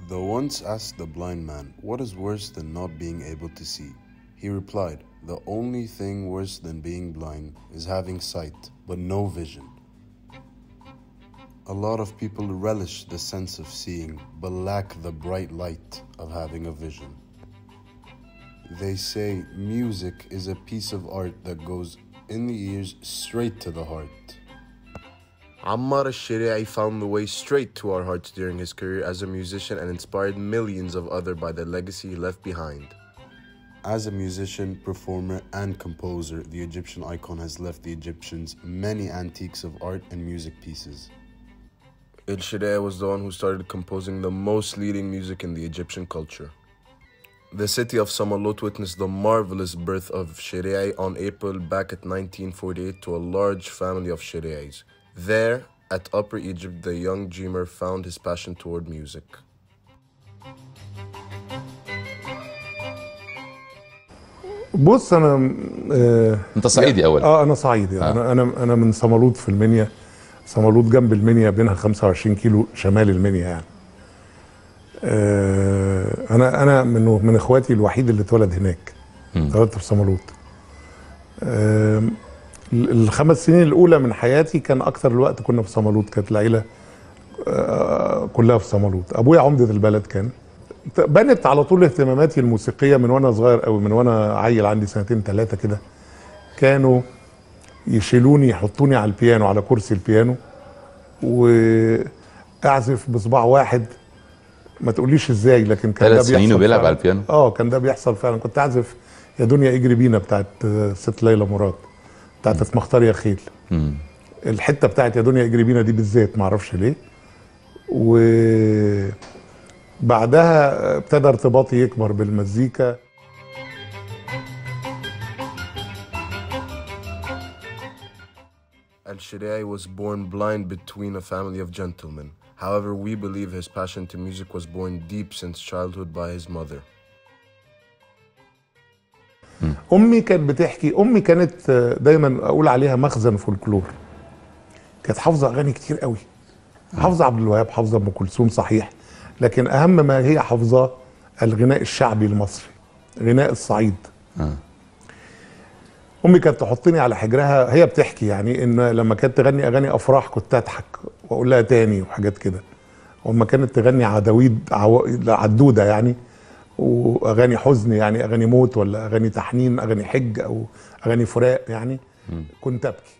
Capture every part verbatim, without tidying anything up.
The once asked the blind man, "What is worse than not being able to see?" He replied, "The only thing worse than being blind is having sight, but no vision." A lot of people relish the sense of seeing, but lack the bright light of having a vision. They say music is a piece of art that goes in the ears straight to the heart. Ammar al-Shari'i found the way straight to our hearts during his career as a musician and inspired millions of others by the legacy he left behind. As a musician, performer, and composer, the Egyptian icon has left the Egyptians many antiques of art and music pieces. Al-Shari'i was the one who started composing the most leading music in the Egyptian culture. The city of Samalot witnessed the marvelous birth of Shari'i on April back at nineteen forty-eight to a large family of Shari'is. There, at Upper Egypt, the young dreamer found his passion toward music. بص انا آه انت صعيدي اول اه انا صعيدي آه. انا انا انا من صمالوط في المنيا. صمالوط جنب المنيا، بينها خمسة وعشرين كيلو شمال المنيا يعني. آه انا انا من من اخواتي الوحيد اللي اتولد هناك. اتولدت في صمالوط. آه الخمس سنين الاولى من حياتي كان اكتر الوقت كنا في صمالوط، كانت العيله آه كلها في صمالوط. ابويا عمده البلد كان. بنت على طول اهتماماتي الموسيقيه من وانا صغير قوي، من وانا عيل عندي سنتين ثلاثه كده. كانوا يشيلوني يحطوني على البيانو، على كرسي البيانو، واعزف بصباع واحد. ما تقوليش ازاي، لكن كان ده بيحصل. ثلاث سنين وبيلعب على البيانو؟ اه كان ده بيحصل فعلا. كنت اعزف يا دنيا اجري بينا بتاعت ست ليلى مراد، بتاعت اسمختار يا خيل. مم. الحته بتاعت يا دنيا اجري بينا دي بالذات ما اعرفش ليه. وبعدها ابتدى ارتباطي يكبر بالمزيكا. Al-Shari'i was born blind between a family of gentlemen. However, we believe his passion to music was born deep since childhood by his mother. امي كانت بتحكي، امي كانت دايما اقول عليها مخزن فولكلور. كانت حافظه اغاني كتير قوي، حافظه عبد الوهاب، حافظه ام كلثوم صحيح، لكن اهم ما هي حافظاه الغناء الشعبي المصري، غناء الصعيد. م. امي كانت تحطني على حجرها، هي بتحكي يعني ان لما كانت تغني اغاني افراح كنت اضحك واقول لها تاني وحاجات كده، وما كانت تغني عداويد عو... عدوده يعني، واغاني حزن يعني اغاني موت ولا اغاني تحنين، اغاني حج او اغاني فراق يعني، م. كنت ابكي.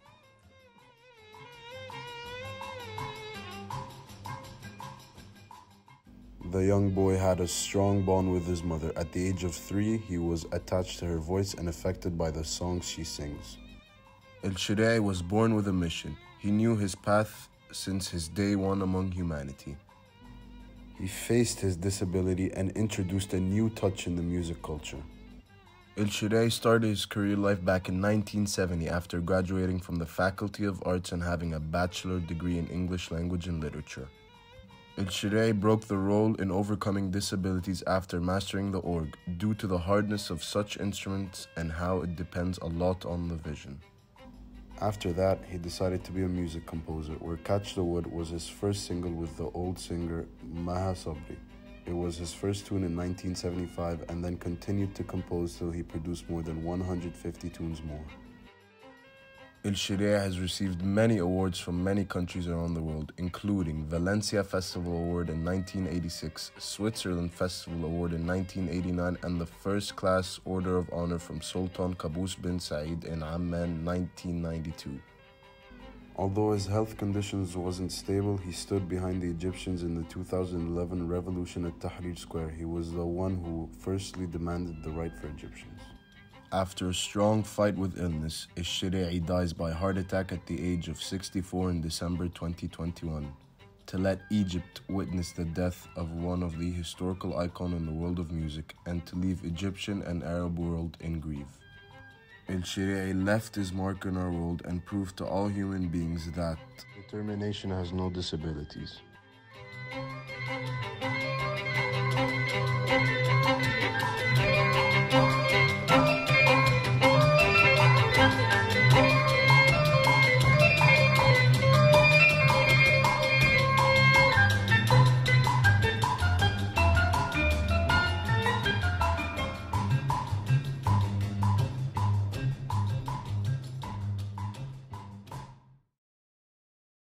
The young boy had a strong bond with his mother. At the age of three, he was attached to her voice and affected by the songs she sings. Al-Shari'i was born with a mission. He knew his path since his day one among humanity. He faced his disability and introduced a new touch in the music culture. Al-Shari'i started his career life back in nineteen seventy after graduating from the Faculty of Arts and having a bachelor degree in English language and literature. Al-Shari'i broke the role in overcoming disabilities after mastering the org due to the hardness of such instruments and how it depends a lot on the vision. After that, he decided to be a music composer, where Catch the Wood was his first single with the old singer Maha Sabri. It was his first tune in nineteen seventy-five and then continued to compose till he produced more than one hundred fifty tunes more. Al-Shari'i has received many awards from many countries around the world, including Valencia Festival Award in nineteen eighty-six, Switzerland Festival Award in nineteen eighty-nine, and the First Class Order of Honor from Sultan Qaboos bin Said in Amman nineteen ninety-two. Although his health conditions wasn't stable, he stood behind the Egyptians in the two thousand eleven revolution at Tahrir Square. He was the one who firstly demanded the right for Egyptians. After a strong fight with illness, Al-Shari'i dies by heart attack at the age of sixty-four in December twenty twenty-one, to let Egypt witness the death of one of the historical icons in the world of music and to leave Egyptian and Arab world in grief. Al-Shari'i left his mark in our world and proved to all human beings that determination has no disabilities.